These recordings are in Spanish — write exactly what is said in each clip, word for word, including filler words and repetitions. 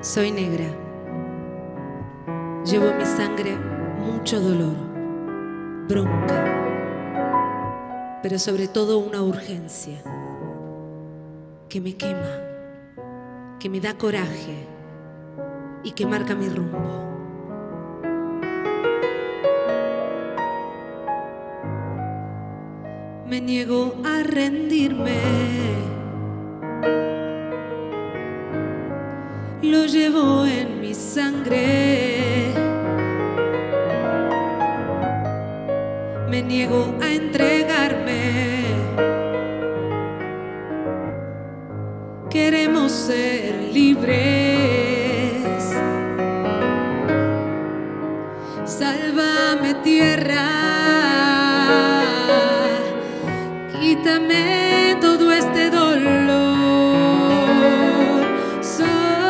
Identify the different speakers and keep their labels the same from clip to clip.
Speaker 1: Soy negra. Llevo en mi sangre mucho dolor, bronca, pero sobre todo una urgencia que me quema, que me da coraje y que marca mi rumbo. Me niego a rendirme, lo llevo en mi sangre. Me niego a entregarme. Queremos ser libres. Sálvame, tierra. Quítame todo este dolor. Soy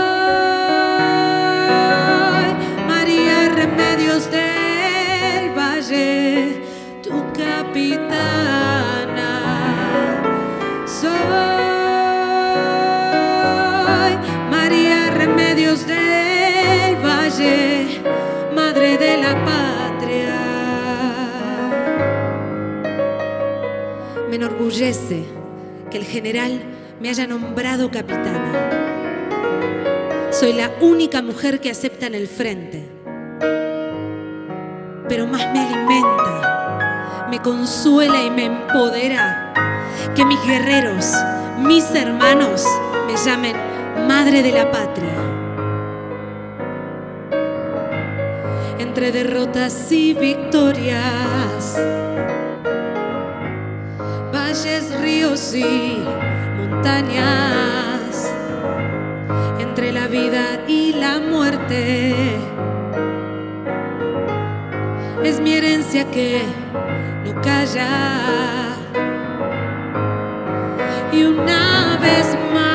Speaker 1: María Remedios del Valle, tu capitana. Soy María Remedios del Valle, madre de la patria. Me enorgullece que el general me haya nombrado capitana. Soy la única mujer que acepta en el frente. Pero más me alimenta, me consuela y me empodera que mis guerreros, mis hermanos, me llamen madre de la patria. Entre derrotas y victorias, valles, ríos y montañas, entre la vida y la muerte, es mi herencia que no calla. Y una vez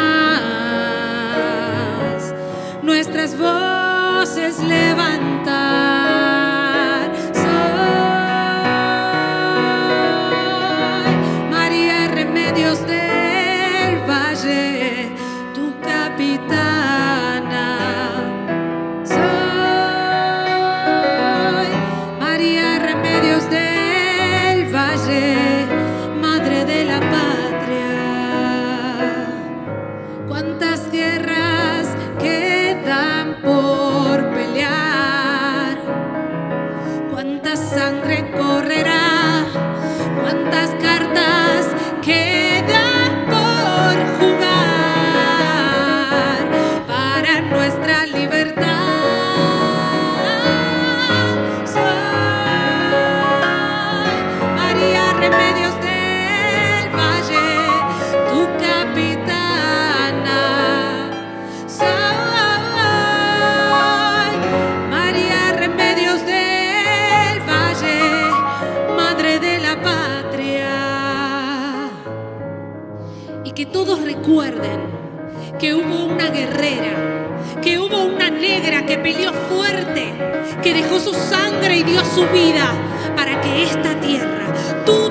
Speaker 1: más nuestras voces levantar. Soy María Remedios del Valle, tu capitana. Soy María Remedios del Valle, madre de la patria. ¿Cuántas guerras quedan por pelear? ¿Cuánta sangre correrá? ¿Cuántas cartas quedan por jugar para nuestra libertad? Soy María Remedios del Valle, tu capitana. Soy María Remedios del Valle, madre de la patria. Y que todos recuerden que hubo una guerrera, que hubo una negra que peleó fuerte, que dejó su sangre y dio su vida para que esta tierra, tu